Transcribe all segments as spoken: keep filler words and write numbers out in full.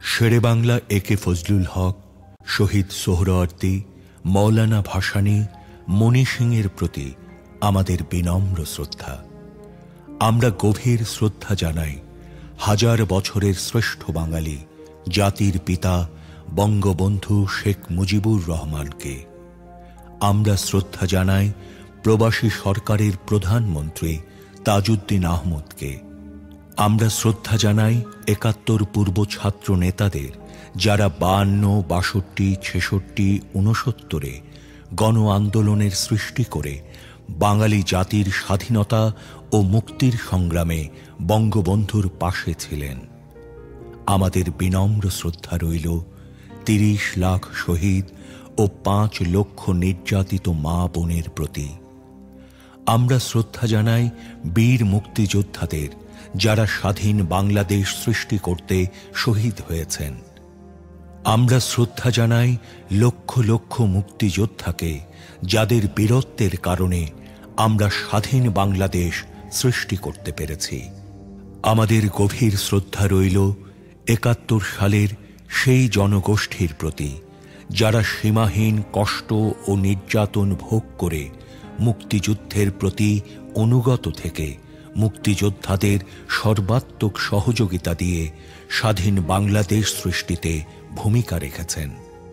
শেরে বাংলা এ কে ফজলুল হক, শহীদ সোহরাওয়ার্দী, মৌলানা ভাসানী, মণি সিংয়ের প্রতি আমাদের বিনম্র শ্রদ্ধা। আমরা গভীর শ্রদ্ধা জানাই হাজার বছরের শ্রেষ্ঠ বাঙালি জাতির পিতা বঙ্গবন্ধু শেখ মুজিবুর রহমানকে। আমরা শ্রদ্ধা জানাই প্রবাসী সরকারের প্রধানমন্ত্রী তাজউদ্দিন আহমদকে। আমরা শ্রদ্ধা জানাই একাত্তর পূর্ব ছাত্র নেতাদের, যারা বায়ান্ন, বাষট্টি, ছেষট্টি, ঊনসত্তরে গণ আন্দোলনের সৃষ্টি করে বাঙালি জাতির স্বাধীনতা ও মুক্তির সংগ্রামে বঙ্গবন্ধুর পাশে ছিলেন। আমাদের বিনম্র শ্রদ্ধা রইল তিরিশ লাখ শহীদ ও পাঁচ লক্ষ নির্যাতিত মা বোনের প্রতি। আমরা শ্রদ্ধা জানাই বীর মুক্তিযোদ্ধাদের, যারা স্বাধীন বাংলাদেশ সৃষ্টি করতে শহীদ হয়েছেন। আমরা শ্রদ্ধা জানাই লক্ষ লক্ষ মুক্তিযোদ্ধাকে, যাদের বীরত্বের কারণে আমরা স্বাধীন বাংলাদেশ সৃষ্টি করতে পেরেছি। আমাদের গভীর শ্রদ্ধা রইল একাত্তর সালের সেই জনগোষ্ঠীর প্রতি, যারা সীমাহীন কষ্ট ও নির্যাতন ভোগ করে মুক্তিযুদ্ধের প্রতি অনুগত থেকে মুক্তিযোদ্ধাদের সর্বাত্মক সহযোগিতা দিয়ে স্বাধীন বাংলাদেশ সৃষ্টিতে ভূমিকা রেখেছেন।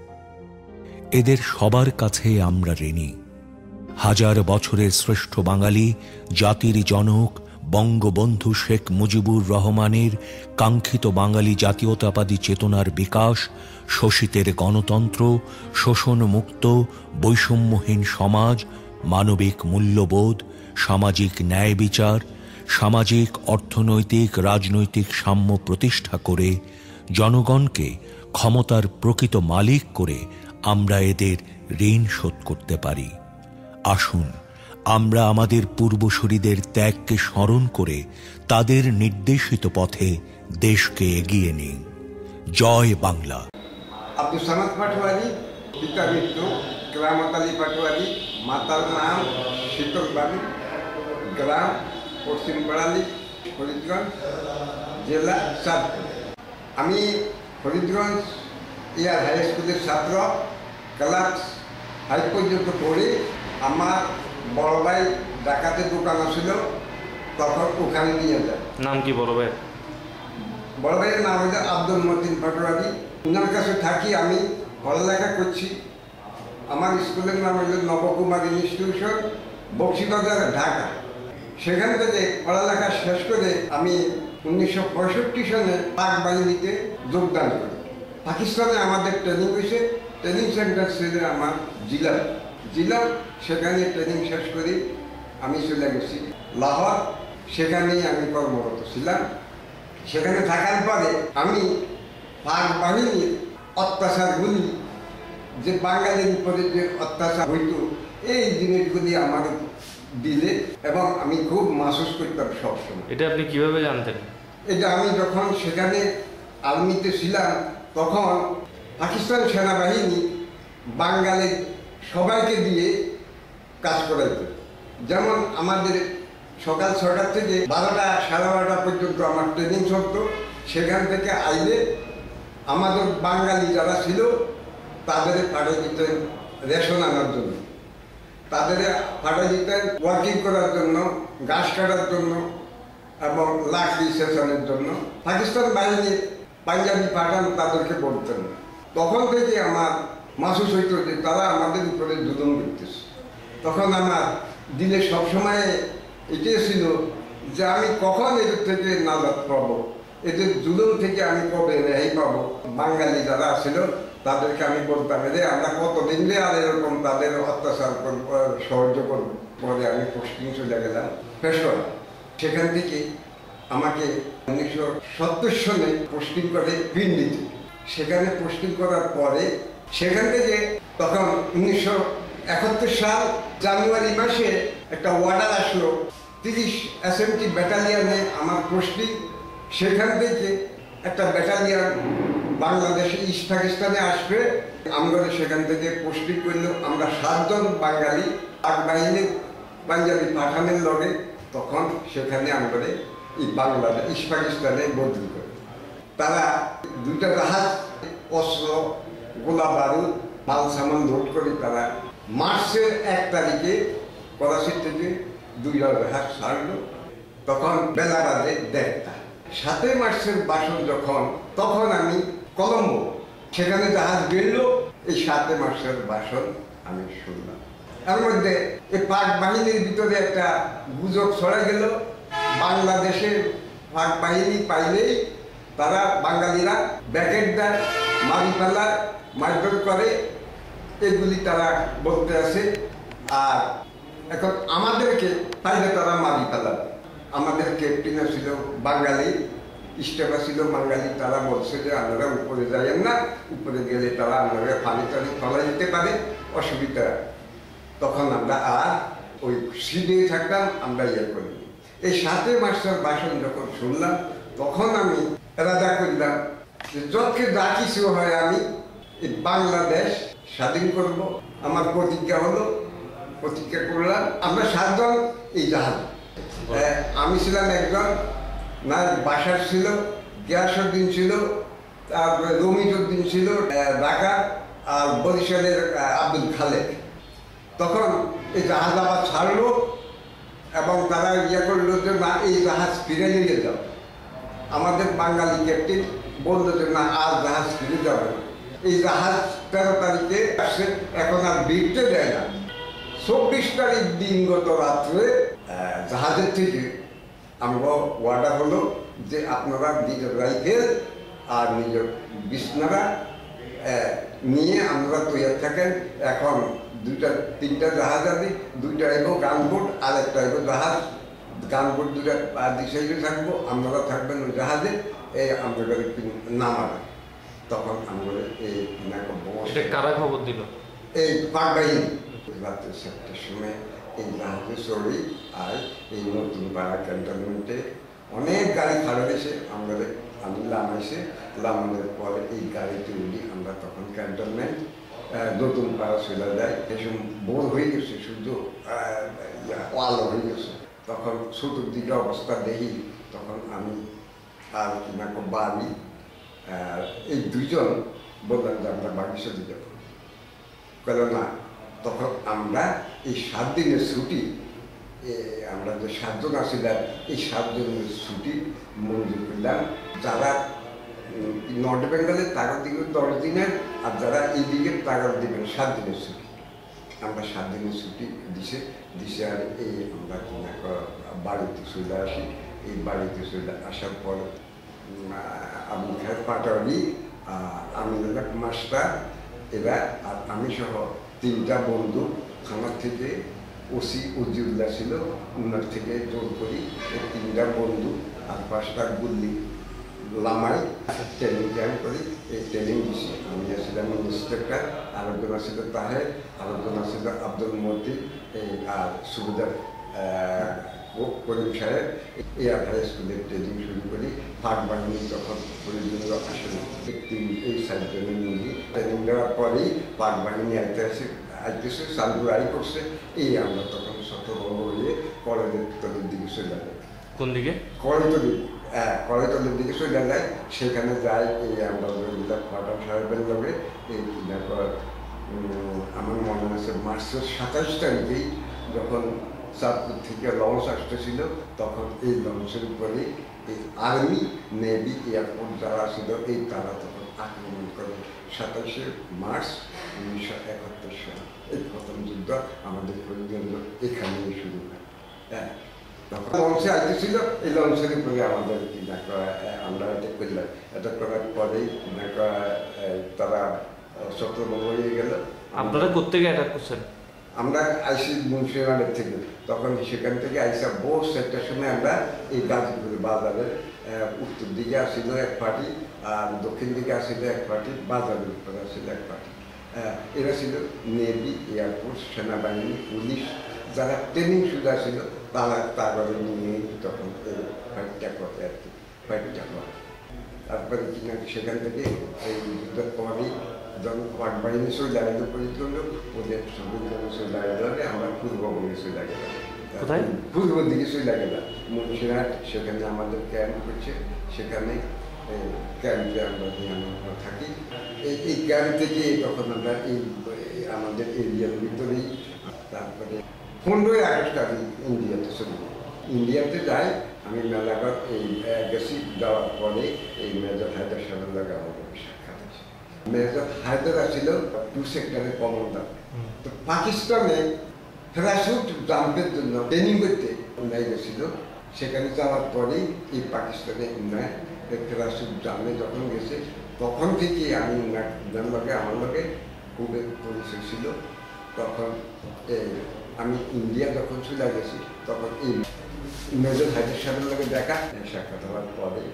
এদের সবার কাছে আমরা ঋণী। হাজার বছরের শ্রেষ্ঠ বাঙালি জাতির জনক বঙ্গবন্ধু শেখ মুজিবুর রহমানের কাঙ্ক্ষিত বাঙালি জাতীয়তাবাদী চেতনার বিকাশ, শোষিতের গণতন্ত্র, শোষণমুক্ত বৈষম্যহীন সমাজ, মানবিক মূল্যবোধ, সামাজিক ন্যায় বিচার, সামাজিক অর্থনৈতিক রাজনৈতিক সাম্য প্রতিষ্ঠা করে জনগণকে ক্ষমতার প্রকৃত মালিক করে আমরা এদের ঋণ শোধ করতে পারি। আসুন আমরা আমাদের পূর্বসূরীদের ত্যাগকে স্মরণ করে তাদের নির্দেশিত পথে দেশকে এগিয়ে নিই। জয় বাংলা। আব্দুল সামাদ পাটোয়ারি, পিতা মৃত্যু কেরামত আলী পাটোয়ারি, মাতার নাম শীতল বাড়ি, গ্রাম পশ্চিম বাড়ালি, ফরিদগঞ্জ, জেলা চাঁদপুর। আমি ফরিদগঞ্জ ইয়ার হাই স্কুলের ছাত্র। ক্লাস ফাইভ পর্যন্ত পড়ি। আমার বড় ভাই ঢাকাতে দোকান ছিল, তখন ওখানে নিয়ে যায়। নাম কি বড় ভাই? বড় ভাইয়ের নাম হচ্ছে আব্দুল মতিন পাটোয়ারি। ওনার কাছে থাকি, আমি পড়ালেখা করছি। আমার স্কুলের নাম হল নবকুমার ইনস্টিটিউশন, বক্সিবাজার, ঢাকা। সেখান থেকে পড়ালেখা শেষ করে আমি উনিশশো পঁয়ষট্টি সালে পাক বাহিনীতে যোগদান করি। পাকিস্তানে আমাদের ট্রেনিং হয়েছে। ট্রেনিং সেন্টার ছিল আমার জেলা জেলা সেখানে ট্রেনিং শেষ করি আমি চলে গেছি লাহোর। সেখানেই আমি কর্মরত ছিলাম। সেখানে থাকার পরে আমি পাক বাহিনীর অত্যাচারগুলি, যে বাঙালির উপরে যে অত্যাচার হইত, এই জিনিসগুলি আমার দিলে এবং আমি খুব মাসুস করতাম সবসময়। এটা আপনি কিভাবে জানতেন? এটা আমি যখন সেখানে আর্মিতে ছিলাম, তখন পাকিস্তান সেনাবাহিনী বাঙালির সবাইকে দিয়ে কাজ করাইত। যেমন আমাদের সকাল ছটা থেকে বারোটা সাড়ে বারোটা পর্যন্ত আমার ট্রেনিং চলতো। সেখান থেকে আইলে আমাদের বাঙালি যারা ছিল তাদের পাঠিয়ে দিতেন রেশন আনার জন্য, তাদের পাঠিয়ে দিতেন ওয়ার্কিং করার জন্য, ঘাস কাটার জন্য এবং লাকড়ি সেচনের জন্য। পাকিস্তান বাহিনী পাঞ্জাবি পাঠান তাদেরকে বলতেন। তখন থেকে আমার মাসুস হইত যে তারা আমাদের উপরে জুলুম করতেছে। তখন আমার দিলে সবসময় এটাই ছিল যে আমি কখন এদের থেকে নাজাত পাবো, এদের জুলুম থেকে আমি কবে রেহাই পাবো। বাঙালি যারা ছিল তাদেরকে আমি বলতাম, রে আমরা কতদিন রে আর এরকম তাদের অত্যাচার সাহায্য করবো। পরে আমি পোস্টিং চলে গেলাম পেশোয়ার। সেখান থেকে আমাকে উনিশশো সত্তর সালে পোস্টিং করে পিন্ডিতে। সেখানে পোস্টিং করার পরে সেখান থেকে তখন উনিশশো একাত্তর সাল জানুয়ারি মাসে একটা অর্ডার আসলো, তিরিশ এস এম টি ব্যাটালিয়ানে আমার পোস্টিং। সেখান থেকে একটা ব্যাটালিয়ান বাংলাদেশে ইস্ট পাকিস্তানে আসবে। আমরা সেখান থেকে পোস্টিং করলো। আমরা সাতজন বাঙালি পাক বাহিনীর পাঞ্জাবি পাঠানের লগে তখন সেখানে আমরা এই বাংলাদেশ ইস্ট পাকিস্তানে বদলি করি। তারা দুইটা জাহাজ অস্ত্র গোলা বারুদ মাল সামান লোড করে তারা মার্চের এক তারিখে করাচি থেকে দুইটা জাহাজ ছাড়লো। তখন বেলা বাজে দেড়টা। সাতই মার্চের বাসন যখন তখন আমি কলম্বো সেখানে জাহাজ বেরল। এই সাতই মার্চের বাসন আমি শুনলাম। এর মধ্যে এই পাক বাহিনীর ভিতরে একটা গুজব ছড়া গেল, বাংলাদেশের পাক বাহিনী পাইলেই তারা বাঙালিরা ব্যাকেট দেয়, মারি ফেলায়, মারধর করে, এগুলি তারা বলতে আছে। আর এখন আমাদেরকে পাইলে তারা মারি ফেলাবে। আমাদের ক্যাপ্টেনও ছিল বাঙালি, স্টাফা ছিল বাঙালি। তারা বলছে যে আপনারা উপরে যাইয়েন না, উপরে গেলে তারা আপনারা পানি টানি ফলাই দিতে পারে, অসুবিধা। তখন আমরা আর ওই সিডে থাকতাম, আমরা ইয়ে করি। এই সাতই মার্চের ভাষণ যখন শুনলাম তখন আমি রাজা করলাম যে যতকে যা কিছু হয় আমি এই বাংলাদেশ স্বাধীন করব। আমার প্রতিজ্ঞা হলো, প্রতিজ্ঞা করলাম। আমরা সাতজন এই জাহাজ, আমি ছিলাম একজন, না বাসার ছিল, গিয়াসউদ্দিন ছিল, তারপরে রমিজউদ্দিন ছিল ঢাকা, আর বরিশালের আব্দুল খালেক। তখন এই জাহাজ আবার ছাড়লো এবং তারা ইয়ে করলো যে না এই জাহাজ ফিরে নিয়ে যাও। আমাদের বাঙালি ক্যাপ্টেন বললো যে না আর জাহাজ ফিরে যাবে না। এই জাহাজ তেরো তারিখে আসছে, এখন আর বিরতে দেয় না। চব্বিশ তারিখ দিনগত রাত্রে জাহাজের থেকে আমরা ওয়ার্ডার হলো যে আপনারা নিজের রাইফেল আর নিজের বিছনারা নিয়ে আমরা তৈরি থাকেন। এখন দুইটা তিনটা জাহাজ আছে, দুইটা এগো গানবোট আর একটা এগো জাহাজ। গানবোট দুটা দিশাইলে থাকবো, আপনারা থাকবেন ওই জাহাজে, এই আমাদের নামাবে। তখন আমরা এই কারা খবর দিল? এই পাক বাহিনী রাত্রে সাতটার সময় এই জাহাজে চড়ি। আর এই নতুন পাড়া ক্যান্টনমেন্টে অনেক গাড়ি খাড়া হয়েছে, আমরা আমি লামাইছে। লামানোর পরে এই গাড়িতে উঠি আমরা। তখন ক্যান্টনমেন্ট নতুন পাড়া চলে যায়, এসব বোর হয়ে গেছে, শুধু ওয়াল হয়ে গেছে। তখন চতুর্দিকে অবস্থা দেখি, তখন আমি আর কিনা বাড়ি এই দুইজন বললাম যে আমরা বাড়ি চলে যাব। কেন না তখন আমরা এই সাত দিনের ছুটি, আমরা যে সাতজন আসছিলাম এই সাতজনের ছুটি মঞ্জুর করলাম। যারা নর্থ বেঙ্গলের তারা দিকে দশ দিনের, আর যারা এই দিকে তারা দিবেন সাত দিনের ছুটি। আমরা সাত দিনের ছুটি দিছে দিছে আর এই আমরা বাড়িতে চলে আসি। এই বাড়িতে চলে আসার পর আমি খায় পাটালি, আমি মাস্টার, এরা আর আমি সহ তিনটা বন্ধু থানার থেকে ওসি উজিউল্লাহ ছিল, উনার থেকে জোর করি এই তিনটা বন্ধু আর পাঁচটা গুল্লি লামাই ট্রেনিং জয়েন করি। এই ট্রেনিং দিছি। আমি আসছিলাম ইন্সপেক্টর, আরেকজন আসছিল তাহের, আরেকজন আসছিল আব্দুল মতিন, এই আর সুবিধার করিম সাহেব। এই আধারে স্কুলের ট্রেনিং শুরু করি। পাক বাহিনী যখন প্রয়োজনীয় আসলে একটি এই সাতজনের নিয়ে ট্রেনিং দেওয়ার পরেই পাক বাহিনী আইতে আসে আইতেছে চালু আই করছে। এই আমরা তখন শতভঙ্গ হয়ে কলেজের তলের দিকে চলে যাই। কোন দিকে? কলেজতলি, হ্যাঁ কলেজতলির দিকে চলে যায়। সেখানে যাই এই আমরা ফাটাম সাহেবের লগে। এই আমার মনে আছে মার্চের সাতাশ তারিখেই যখন চাঁদপুর থেকে লঞ্চ আসতেছিল, তখন এই লঞ্চের উপরে এই আর্মি, নেভি, এয়ারফোর্স যারা ছিল এই তারা তখন আক্রমণ করে। সাতাশে মার্চ উনিশশো একাত্তর সাল এই প্রথম যুদ্ধ আমাদের পরিজন্য এখানেই শুরু হয়। হ্যাঁ, তখন লঞ্চে আসতেছিল, এই লঞ্চের উপরে আমাদের কিনা আমরা এটা করলাম। এটা করার পরেই কিনা তারা ছত্রভঙ্গ হয়ে গেল। আপনারা কোথেকে অ্যাটাক করছেন? আমরা আইসি মুন্সিগঞ্জের থেকে। তখন সেখান থেকে আইসা বোস একটা সময় আমরা এই গাজীপুর বাজারের উত্তর দিকে আসিল এক পার্টি, আর দক্ষিণ দিকে আসিল এক পার্টি, বাজারের উপরে আসিল এক পার্টি। এরা ছিল নেভি, এয়ারফোর্স, সেনাবাহিনী, পুলিশ, যারা ট্রেনিং শুরু ছিল তারা তারপরে নিয়ে তখন এই ফাইটটা করে আর কি, ফাইটটা করে। তারপরে কিনা সেখান থেকে এই যুদ্ধের পরই যখন পাক বাহিনী চলে আগে পরিচল ওদের সঙ্গে চলে আগে আমরা পূর্ববঙ্গে চলে গেলাম। পূর্ব দিকে চলে গেলাম মুন্সিরহাট, সেখানে আমাদের ক্যাম্প করছে। সেখানে ক্যাম্পে আমরা আমরা থাকি। এই এই ক্যাম্প থেকে তখন আমরা এই আমাদের এরিয়ার ভিতরেই, তারপরে পনেরোই আগস্ট আমি ইন্ডিয়াতে চলে যাই। ইন্ডিয়াতে যাই আমি মেলাঘর এই গেছি, যাওয়ার পরে এই মেজর হায়দার সাহেবের লাগে আমার সাক্ষাৎ আছে। মেজর হায়দার ছিল টু সেক্টরের কমান্ডার। তো পাকিস্তানে প্যারাশুট জাম্পের জন্য ট্রেনিং করতে উন্নয় গেছিল। সেখানে যাওয়ার পরেই এই পাকিস্তানে উন্নয় প্যারাশুট জামে যখন গেছে তখন থেকে আমি উন্নয়ন লগে আমার লগে খুবই পরিচয় ছিল। তখন আমি ইন্ডিয়া যখন চলে গেছি তখন এই মেজর হায়দার সাহেবের লগে দেখা সাক্ষাৎ হওয়ার পরে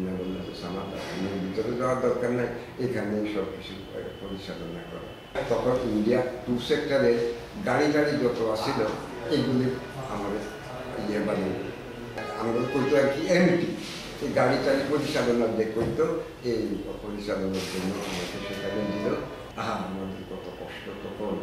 আমার ভিতরে যাওয়ার দরকার নাই, এখানে সব কিছু পরিচালনা করা। তখন ইন্ডিয়া টু সেক্টরে গাড়ি গাড়ি যত আসছিল এগুলি আমাদের ইয়ে বানিয়ে আমাদের করতো আর কি এমটি, এই গাড়ি টাড়ি পরিচালনা যে করতো এই পরিচালনার জন্য আমাকে সেখানে দিল। আহা আমাদের কত কষ্ট। তখন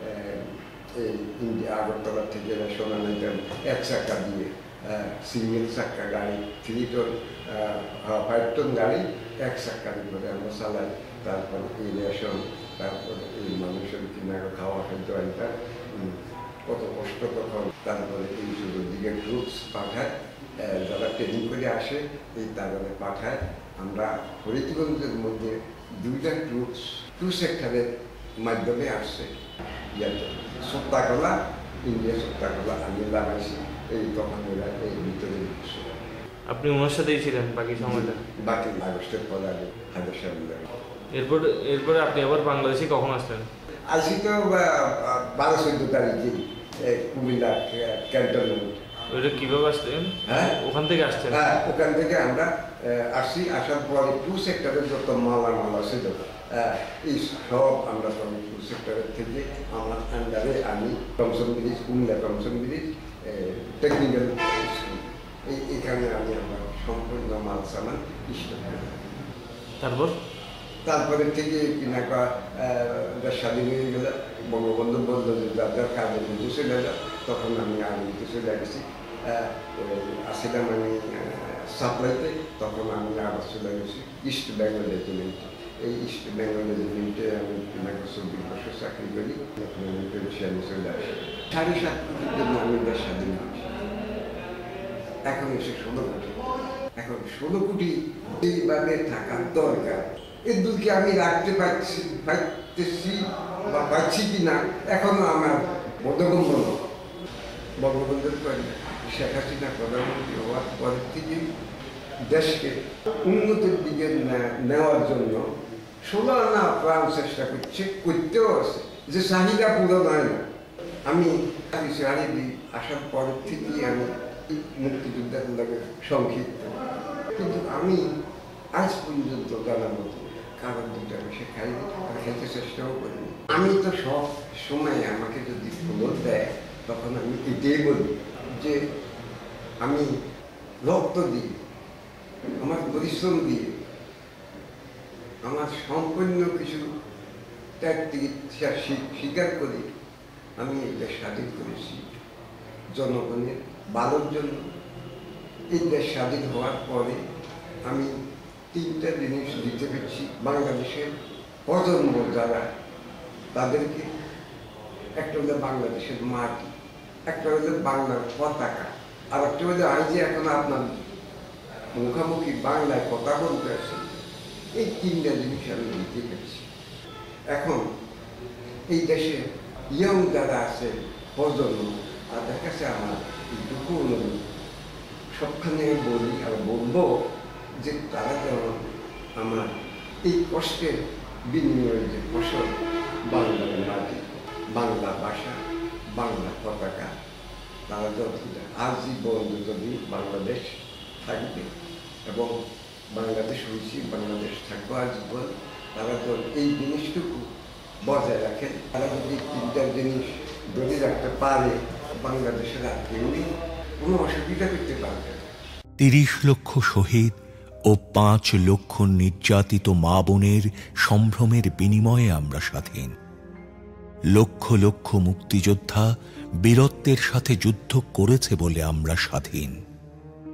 এই ইন্ডিয়া আগরতলা থেকে সোনা নিতাম এক চাকা দিয়ে, সিঙ্গেল চাক্কা গাড়ি, থ্রি টন ফাইভ টন গাড়ি এক চাক্কার করে আমরা চালাই। তারপরে এই রেশন, তারপরে এই মানুষের কিনা খাওয়া খাদ্য আনটা কত কষ্ট তখন। তারপরে এই শুরুর দিকে গ্রুপস পাঠায়, যারা ট্রেনিং করে আসে এই তারা পাঠায়। আমরা হরিতগঞ্জের মধ্যে দুইটা গ্রুপস টু সেক্টরের মাধ্যমে আসছে। ইয়াতে সত্যাকলা, ইন্ডিয়া সত্যাকলা আমি লাগাইছি। এই তখন এরা এই ভিতরে আপনি ওনার সাথেই ছিলেন বাকি সময়টা? বাকি আগস্টের পরে আগে হায়দার সাহেব। এরপরে এরপরে আপনি আবার বাংলাদেশে কখন আসলেন? আসি তো বারো চোদ্দ তারিখে কুমিল্লা ক্যান্টনমেন্ট। ওইটা কীভাবে আসলেন? হ্যাঁ ওখান থেকে আসছেন? হ্যাঁ ওখান থেকে আমরা আসি। আসার পরে টু সেক্টরের যত মালা মালা ছিল এই সব আমরা তখন টু সেক্টরের থেকে আমার আন্ডারে আমি Thomson bridge, Comilla Thomson bridge technical school, এই এখানে আমি আমার সম্পূর্ণ মাল সামান স্টোর করি। তারপর তারপরে থেকে কিনা দেশ স্বাধীন হয়ে গেল। বঙ্গবন্ধু বলল যে যার যার কাজে বুঝে চলে যাও। তখন আমি আর্মিতে চলে গেছি। আসছিলাম আমি সাপ্লাইতে, তখন আমি আবার চলে গেছি ইস্ট বেঙ্গল রেজিমেন্টে। এই ইস্ট বেঙ্গল রেজিমেন্টে আমি কিনা চব্বিশ বছর চাকরি করি। তখন আমি পেরেশিয়ানি চলে আসি। সাড়ে সাত কোটির জন্য আমি দেশ স্বাধীন হয়েছি। এখন এসে ষোলো কোটি। এখন ষোলো কোটি এইভাবে থাকার দরকার। এর দুঃখে আমি রাখতে পারছি পারতেছি বা পারছি কি না এখনো আমার বোধগম্য নয়। বঙ্গবন্ধুর পরে শেখ হাসিনা প্রধানমন্ত্রী হওয়ার পরের থেকে দেশকে উন্নতির দিকে নেওয়ার জন্য ষোলো আনা প্রাণ চেষ্টা করছে, করতেও আছে, যে চাহিদা পূরণ হয় না। আমি সারি আসার পরের থেকেই আমি মুক্তিযোদ্ধার লাগে সংক্ষিপ্ত, কিন্তু আমি আজ পর্যন্ত জানার মতো কারণ দুটো আমি সে খাইনি আর খেতে চেষ্টাও করিনি। আমি তো সব সময় আমাকে যদি খবর দেয় তখন আমি এটাই বলি যে আমি রক্ত দিই, আমার পরিশ্রম দিয়ে, আমার সম্পূর্ণ কিছু ত্যাগ চিকিৎসা স্বীকার করি আমি এটা স্বাধীন করেছি জনগণের ভালোর জন্য। এই দেশ স্বাধীন হওয়ার পরে আমি তিনটা জিনিস দিতে পেরেছি বাংলাদেশের প্রজন্ম যারা, তাদেরকে একটা হলো বাংলাদেশের মাটি, একটা হলো বাংলার পতাকা, আর একটা হলো আজ যে এখন আপনার মুখামুখি বাংলায় কথা বলতে আছে, এই তিনটা জিনিস আমি দিতে পেরেছি। এখন এই দেশে ইয়ং যারা আছে প্রজন্ম, তাদের কাছে আমার দুঃখ অনুভূতি সবখানে বলি আর বলবো যে তারা যেমন আমার এই কষ্টের বিনিময়ের যে ফসল বাংলার মাটি, বাংলা ভাষা, বাংলা পতাকা, তারা যত আজীবন যদি বাংলাদেশ থাকবে এবং বাংলাদেশ হয়েছি, বাংলাদেশ থাকবো আজীবন, তারা তো এই জিনিসটুকু বজায় রাখেন। তারা যদি তিনটা জিনিস ধরে রাখতে পারে, বাংলাদেশের আর কেউ কোনো অসুবিধা করতে পারবে না। তিরিশ লক্ষ শহীদ ও পাঁচ লক্ষ নির্যাতিত মা বোনের সম্ভ্রমের বিনিময়ে আমরা স্বাধীন। লক্ষ লক্ষ মুক্তিযোদ্ধা বীরত্বের সাথে যুদ্ধ করেছে বলে আমরা স্বাধীন।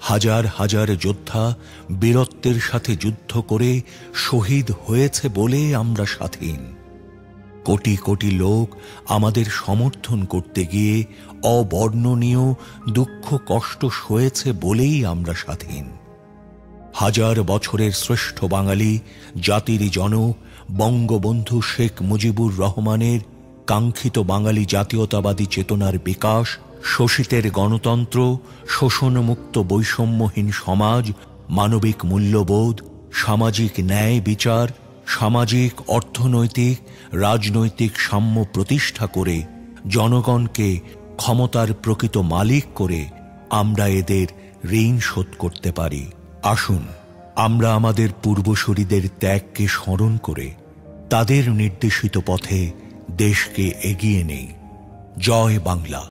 হাজার হাজার যোদ্ধা বীরত্বের সাথে যুদ্ধ করে শহীদ হয়েছে বলে আমরা স্বাধীন। কোটি কোটি লোক আমাদের সমর্থন করতে গিয়ে অবর্ণনীয় দুঃখ কষ্ট সয়েছে বলেই আমরা স্বাধীন। হাজার বছরের শ্রেষ্ঠ বাঙালি জাতির জনক বঙ্গবন্ধু শেখ মুজিবুর রহমানের কাঙ্ক্ষিত বাঙালি জাতীয়তাবাদী চেতনার বিকাশ, শোষিতের গণতন্ত্র, শোষণমুক্ত বৈষম্যহীন সমাজ, মানবিক মূল্যবোধ, সামাজিক ন্যায় বিচার, সামাজিক অর্থনৈতিক রাজনৈতিক সাম্য প্রতিষ্ঠা করে জনগণকে ক্ষমতার প্রকৃত মালিক করে আমরা এদের ঋণ শোধ করতে পারি। আসুন আমরা আমাদের পূর্বসূরীদের ত্যাগকে স্মরণ করে তাদের নির্দেশিত পথে দেশকে এগিয়ে নেই। জয় বাংলা।